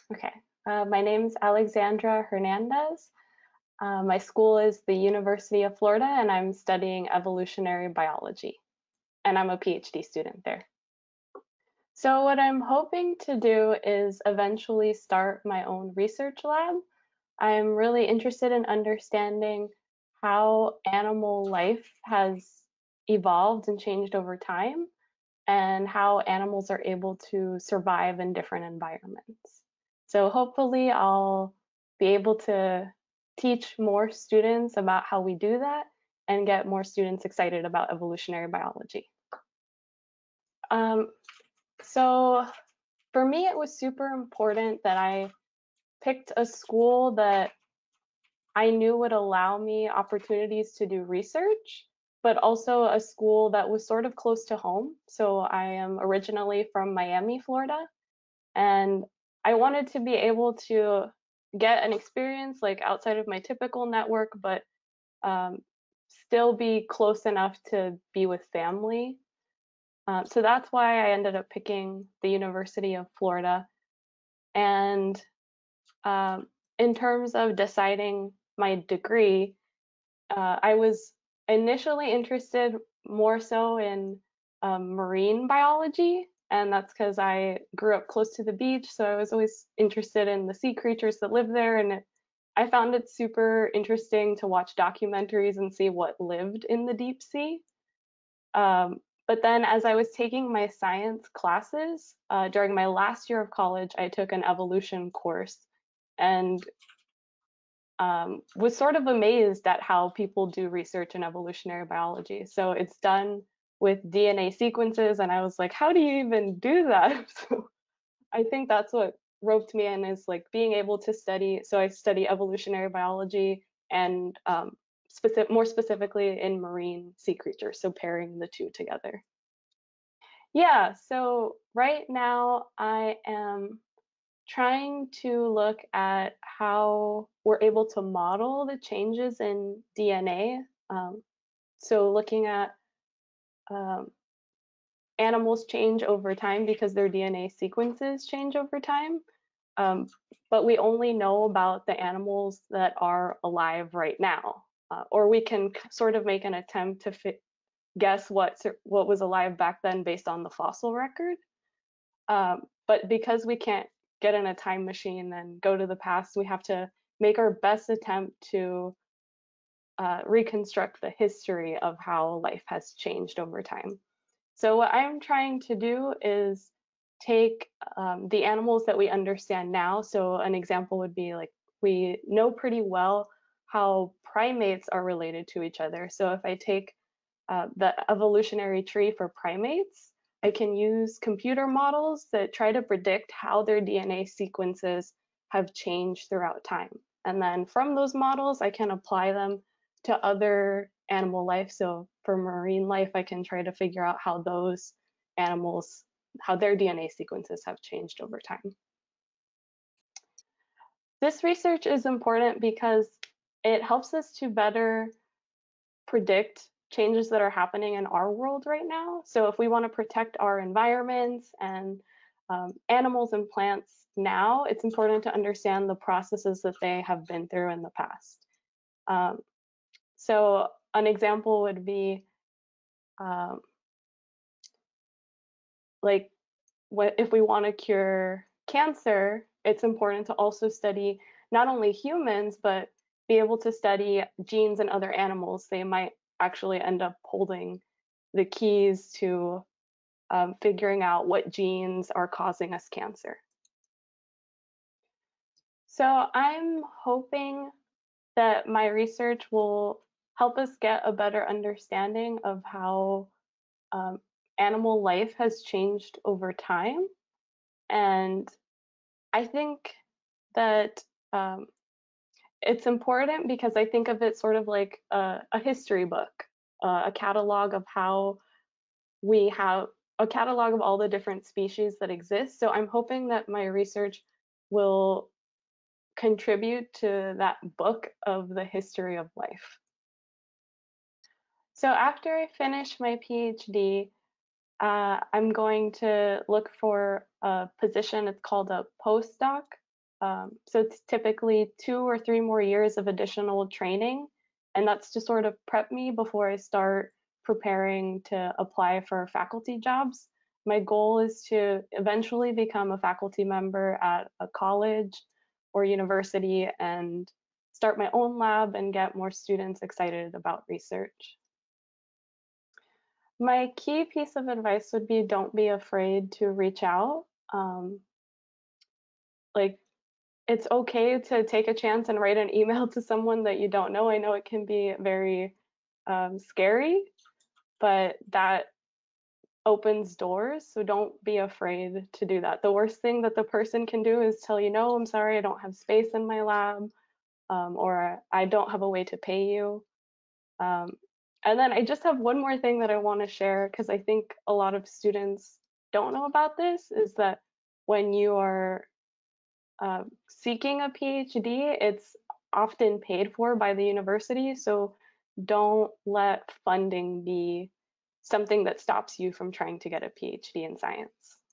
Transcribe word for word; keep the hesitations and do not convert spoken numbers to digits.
Okay. Uh, my name's Alexandra Hernandez. Uh, my school is the University of Florida, and I'm studying evolutionary biology, and I'm a PhD student there. So, what I'm hoping to do is eventually start my own research lab. I'm really interested in understanding how animal life has evolved and changed over time, and how animals are able to survive in different environments. So hopefully I'll be able to teach more students about how we do that and get more students excited about evolutionary biology. Um, so for me, it was super important that I picked a school that I knew would allow me opportunities to do research, but also a school that was sort of close to home. So I am originally from Miami, Florida, and I wanted to be able to get an experience like outside of my typical network, but um, still be close enough to be with family. Uh, so that's why I ended up picking the University of Florida. And um, in terms of deciding my degree, uh, I was initially interested more so in um, marine biology, and that's because I grew up close to the beach, so I was always interested in the sea creatures that live there, and it, I found it super interesting to watch documentaries and see what lived in the deep sea. Um, but then, as I was taking my science classes uh, during my last year of college, I took an evolution course, and um, was sort of amazed at how people do research in evolutionary biology. So it's done with D N A sequences, and I was like, how do you even do that? So I think that's what roped me in, is like being able to study. So I study evolutionary biology and um, specific, more specifically in marine sea creatures. So pairing the two together. Yeah. So right now I am trying to look at how we're able to model the changes in D N A. Um, so looking at um, animals change over time because their D N A sequences change over time. Um, but we only know about the animals that are alive right now. Uh, or we can sort of make an attempt to fi- guess what what was alive back then based on the fossil record. Um, but because we can't get in a time machine and go to the past, we have to make our best attempt to uh, reconstruct the history of how life has changed over time. So, what I'm trying to do is take um, the animals that we understand now. So, an example would be like we know pretty well how primates are related to each other. So, if I take uh, the evolutionary tree for primates, I can use computer models that try to predict how their D N A sequences have changed throughout time. And then from those models, I can apply them to other animal life. So for marine life, I can try to figure out how those animals, how their D N A sequences have changed over time. This research is important because it helps us to better predict changes that are happening in our world right now. So if we want to protect our environments and um, animals and plants now, it's important to understand the processes that they have been through in the past. Um, so an example would be um, like what if we want to cure cancer, it's important to also study not only humans, but be able to study genes in other animals. They might actually end up holding the keys to um, figuring out what genes are causing us cancer. So I'm hoping that my research will help us get a better understanding of how um, animal life has changed over time. And I think that um, it's important because I think of it sort of like a, a history book, uh, a catalog of how we have a catalog of all the different species that exist. So I'm hoping that my research will contribute to that book of the history of life. So after I finish my PhD, uh, I'm going to look for a position. It's called a postdoc. Um, so it's typically two or three more years of additional training, and that's to sort of prep me before I start preparing to apply for faculty jobs. My goal is to eventually become a faculty member at a college or university and start my own lab and get more students excited about research. My key piece of advice would be don't be afraid to reach out. Um, like it's okay to take a chance and write an email to someone that you don't know. I know it can be very um, scary, but that opens doors. So don't be afraid to do that. The worst thing that the person can do is tell you, no, I'm sorry, I don't have space in my lab, um, or I don't have a way to pay you. Um, and then I just have one more thing that I want to share because I think a lot of students don't know about this is that when you are uh, seeking a PhD, it's often paid for by the university. So don't let funding be something that stops you from trying to get a PhD in science.